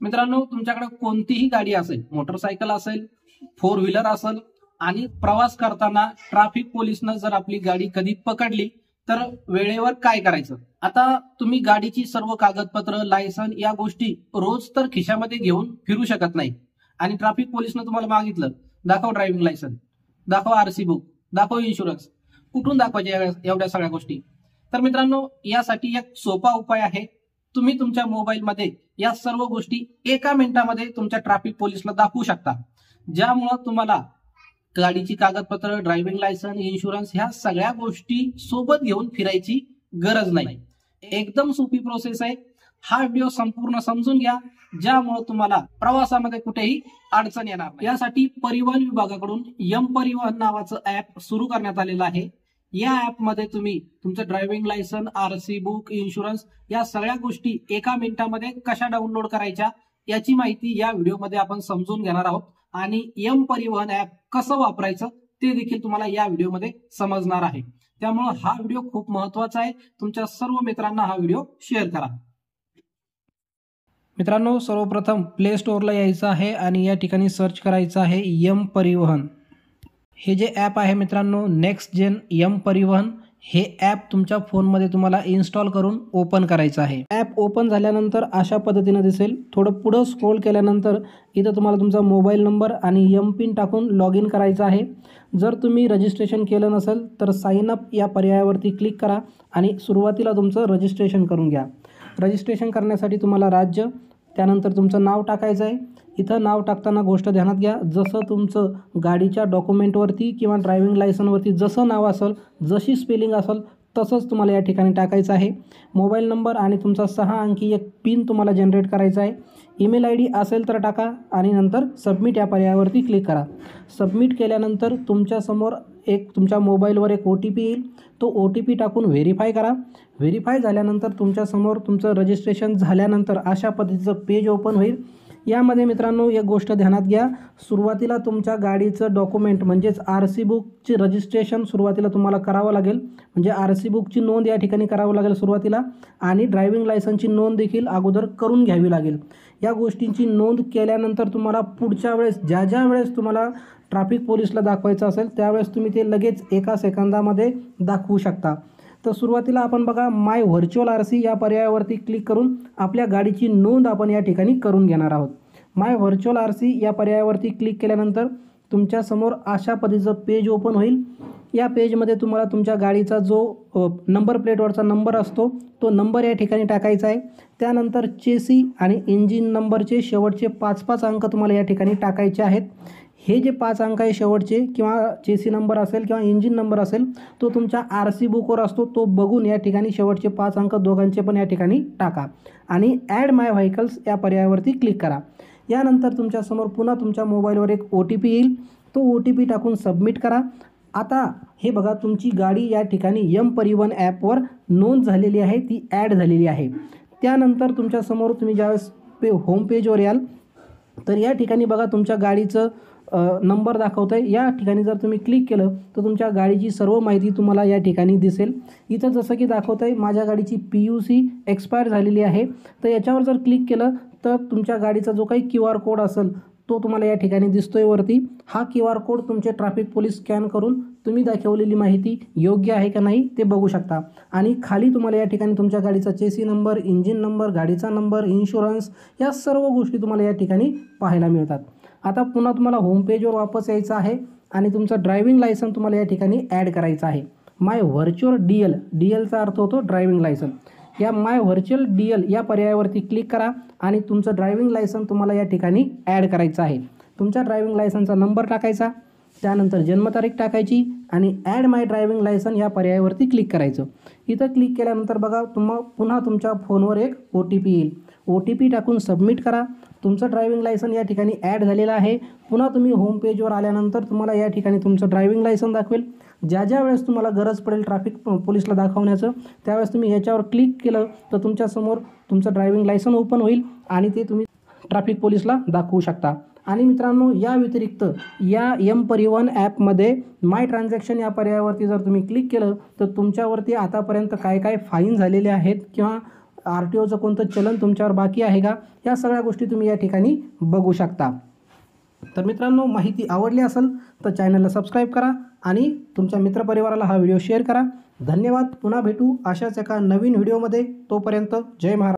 मित्रांनो, तुमच्याकडे कोणतीही गाडी असेल, मोटरसायकल असेल, फोर व्हीलर असेल आणि प्रवास करताना ट्रॅफिक पोलिसनं जर आपली गाडी कधी पकडली तर वेळेवर काय करायचं? आता तुम्ही गाडीची सर्व कागदपत्र, लायसन या गोष्टी रोज तर खिशामध्ये घेऊन फिरू शकत नाही आणि ट्रॅफिक पोलिसनं तुम्हाला मागितलं, दाखव ड्रायव्हिंग लायसन, दाखव आरसी बुक, दाखव इन्शुरन्स, कुठून दाखवायचे एवढ्या सगळ्या गोष्टी? तर मित्रांनो, यासाठी एक सोपा उपाय आहे. तुम्ही तुमच्या मोबाईलमध्ये या सर्व गोष्टी एका मिनिटामध्ये तुमच्या ट्रॅफिक पोलिसला दाखवू शकता, ज्यामुळे तुम्हाला गाडीची कागदपत्र, ड्रायव्हिंग लायसन, इन्शुरन्स ह्या सगळ्या गोष्टी सोबत घेऊन फिरायची गरज नाही. एकदम सोपी प्रोसेस आहे. हा व्हिडिओ संपूर्ण समजून घ्या, ज्यामुळे तुम्हाला प्रवासामध्ये कुठेही अडचण येणार नाही. यासाठी परिवहन विभागाकडून यम परिवहन नावाचं ऍप सुरू करण्यात आलेलं आहे. या ऍप मध्ये तुम्ही तुमचं driving license, RC book, insurance या सगळ्या गोष्टी एका मिनिटामध्ये कशा डाउनलोड करायच्या याची माहिती या व्हिडिओमध्ये आपण समजून घेणार आहोत आणि यम परिवहन ऍप कसं वापरायचं ते देखील तुम्हाला या व्हिडिओमध्ये समजणार आहे. त्यामुळे हा व्हिडिओ खूप महत्वाचा आहे. तुमच्या सर्व मित्रांना हा व्हिडिओ शेअर करा. मित्रांनो, सर्वप्रथम प्ले स्टोअरला यायचं आहे आणि या ठिकाणी सर्च करायचं आहे यम परिवहन. हे जे ॲप आहे मित्रांनो, नेक्स्ट जेन यम परिवहन, हे ॲप तुमच्या फोनमध्ये तुम्हाला इन्स्टॉल करून ओपन करायचं आहे. ॲप ओपन झाल्यानंतर अशा पद्धतीनं दिसेल. थोडं पुढं स्क्रोल केल्यानंतर इथं तुम्हाला तुमचा मोबाईल नंबर आणि यम पिन टाकून लॉग इन करायचं आहे. जर तुम्ही रजिस्ट्रेशन केलं नसेल तर साइन अप या पर्यायावरती क्लिक करा आणि सुरुवातीला तुमचं रजिस्ट्रेशन करून घ्या. रजिस्ट्रेशन करण्यासाठी तुम्हाला राज्य, त्यानंतर तुमचं नाव टाकायचं आहे. इथं नाव टाकताना गोष्ट ध्यानात घ्या, जसं तुमचं गाडीच्या डॉक्युमेंटवरती किंवा ड्रायव्हिंग लायसनवरती जसं नाव असेल, जशी स्पेलिंग असेल तसंच तुम्हाला या ठिकाणी टाकायचं आहे. मोबाईल नंबर आणि तुमचा 6 अंकी एक पिन तुम्हाला जनरेट करायचा आहे. ईमेल आय डी असेल तर टाका आणि नंतर सबमिट या पर्यायावरती क्लिक करा. सबमिट केल्यानंतर तुमच्यासमोर तुमच्या मोबाईलवर एक OTP येईल. तो OTP टाकून व्हेरीफाय करा. व्हेरीफाय झाल्यानंतर तुमच्यासमोर तुमचं रजिस्ट्रेशन झाल्यानंतर अशा पद्धतीचं पेज ओपन होईल. यामध्ये मित्रांनो एक गोष्ट ध्यानात घ्या, सुरुवातीला तुमच्या गाडीचं डॉक्युमेंट म्हणजेच आरसी बुकची रजिस्ट्रेशन सुरुवातीला तुम्हाला करावं लागेल. म्हणजे आरसी बुकची नोंद या ठिकाणी करावं लागेल सुरुवातीला आणि ड्रायव्हिंग लायसनची नोंद देखील अगोदर करून घ्यावी लागेल. या गोष्टींची नोंद केल्यानंतर तुम्हाला पुढच्या वेळेस ज्या वेळेस तुम्हाला ट्रॅफिक पोलिसला दाखवायचं असेल त्यावेळेस तुम्ही ते लगेच एका सेकंदामध्ये दाखवू शकता. तर सुरुवातीला आपण बघा, माय व्हर्च्युअल आरसी या पर्यायावरती क्लिक करून आपल्या गाडीची नोंद आपण या ठिकाणी करून घेणार आहोत. माय व्हर्च्युअल आरसी या पर्यायावरती क्लिक केल्यानंतर तुमच्यासमोर अशा पद्धतीचं पेज ओपन होईल. या पेजमध्ये तुम्हाला तुमच्या गाडीचा जो नंबर प्लेटवरचा नंबर असतो तो नंबर या ठिकाणी टाकायचा आहे. त्यानंतर चेसी आणि इंजिन नंबरचे शेवटचे 5 अंक तुम्हाला या ठिकाणी टाकायचे आहेत. हे जे 5 अंक आहे शेवटचे, किंवा चेसी नंबर असेल किंवा इंजिन नंबर असेल, तो तुमच्या आरसी बुकवर असतो. तो बघून या ठिकाणी शेवटचे 5 अंक दोघांचे पण या ठिकाणी टाका आणि ॲड माय व्हेकल्स या पर्यायावरती क्लिक करा. यानंतर तुमच्यासमोर पुन्हा तुमच्या मोबाईलवर एक OTP येईल. तो OTP टाकून सबमिट करा. आता हे बघा, तुमची गाडी या ठिकाणी यम परिवहन ॲपवर नोंद झालेली आहे, ती ॲड झालेली आहे. त्यानंतर तुमच्यासमोर तुम्ही ज्यावेळेस होम पेजवर याल तर या ठिकाणी बघा तुमच्या गाडीचं नंबर दाखवतं आहे. या ठिकाणी जर तुम्ही क्लिक केलं तर तुमच्या गाडीची सर्व माहिती तुम्हाला या ठिकाणी दिसेल. इथं जसं की दाखवतं आहे माझ्या गाडीची PUC एक्सपायर झालेली आहे. तर याच्यावर जर क्लिक केलं तर तुमच्या गाडीचा जो काही QR कोड असेल तो तुम्हाला या ठिकाणी दिसतोय वरती. हा QR कोड तुमचे ट्रॅफिक पोलीस स्कॅन करून तुम्ही दाखवलेली माहिती योग्य आहे का नाही ते बघू शकता. आणि खाली तुम्हाला या ठिकाणी तुमच्या गाडीचा चेसी नंबर, इंजिन नंबर, गाडीचा नंबर, इन्शुरन्स या सर्व गोष्टी तुम्हाला या ठिकाणी पाहायला मिळतात. आता पुन्हा तुम्हाला होम पेजवर वापस यायचं आहे आणि तुमचं ड्रायव्हिंग लायसन तुम्हाला या ठिकाणी ॲड करायचं आहे. माय व्हर्च्युअल DLचा अर्थ होतो ड्रायव्हिंग लायसन. या माय व्हर्च्युअल DL या पर्यायावरती क्लिक करा आणि तुमचं ड्रायव्हिंग लायसन तुम्हाला या ठिकाणी ॲड करायचं आहे. तुमच्या ड्रायव्हिंग लायसनचा नंबर टाकायचा, त्यानंतर जन्मतारीख टाकायची आणि ॲड माय ड्रायव्हिंग लायसन या पर्यायावरती क्लिक करायचं. इथं क्लिक केल्यानंतर बघा पुन्हा तुमच्या फोनवर एक OTP येईल. OTP टाकून सबमिट करा. तुमचं ड्रायव्हिंग लायसन या ठिकाणी ॲड झालेलं आहे. पुन्हा तुम्ही होम पेजवर आल्यानंतर तुम्हाला या ठिकाणी तुमचं ड्रायव्हिंग लायसन दाखवेल. ज्या वेळेस तुम्हाला गरज पडेल ट्रॅफिक पोलिसला दाखवण्याचं त्यावेळेस तुम्ही याच्यावर क्लिक केलं तर तुमच्यासमोर तुमचं ड्रायव्हिंग लायसन ओपन होईल आणि ते तुम्ही ट्रॅफिक पोलिसला दाखवू शकता. आणि मित्रांनो, या व्यतिरिक्त या यम परिवहन ॲपमध्ये माय ट्रान्झॅक्शन या पर्यायावरती जर तुम्ही क्लिक केलं तर तुमच्यावरती आतापर्यंत काय फाईन झालेले आहेत किंवा RTOचं कोणतं चलन तुमच्यावर बाकी आहे का, या सगळ्या गोष्टी तुम्ही या ठिकाणी बघू शकता. तर मित्रांनो, माहिती आवडली असेल तर चॅनलला सबस्क्राईब करा आणि तुमच्या मित्रपरिवाराला हा व्हिडिओ शेअर करा. धन्यवाद. पुन्हा भेटू अशाच एका नवीन व्हिडिओमध्ये. तोपर्यंत जय महाराष्ट्र.